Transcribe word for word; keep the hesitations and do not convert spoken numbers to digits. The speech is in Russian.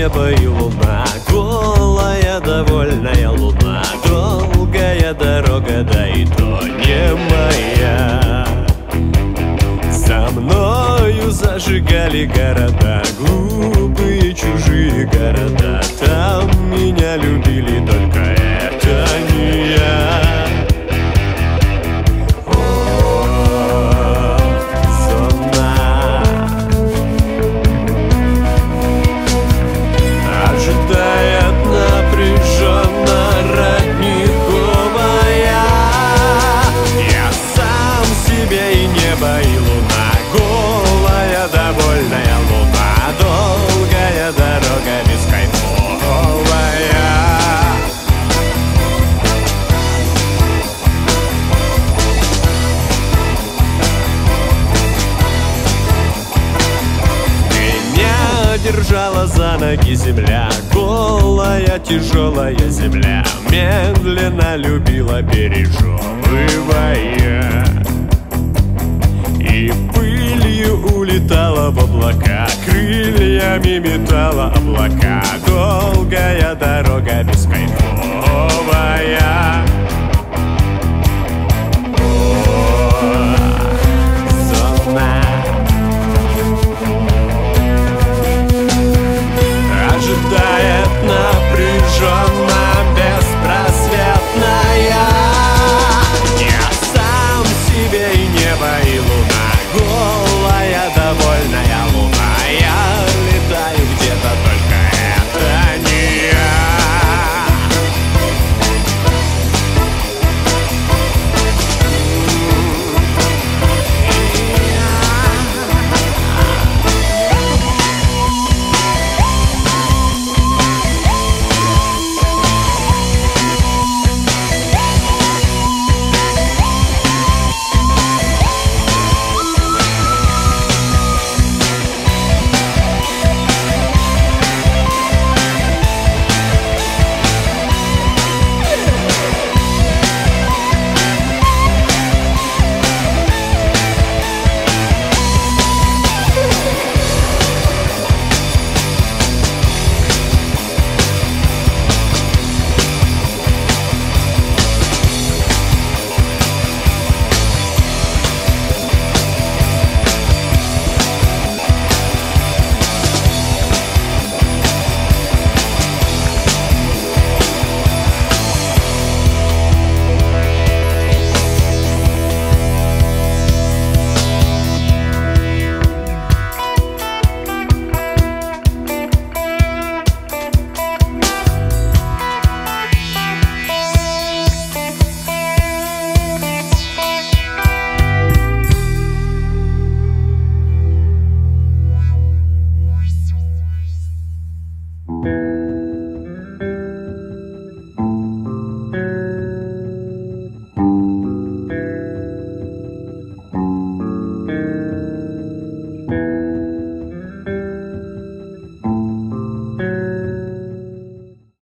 небо и луна, голая довольная луна, долгая дорога, да и то не моя. За мною зажигали города, глупые чужие города, там меня любили, только это не я. Держала за ноги земля, голая, тяжелая земля, медленно любила, пережевывая, и пылью улетала в облака, крыльями метала облака, долгая дорога бескайфовая.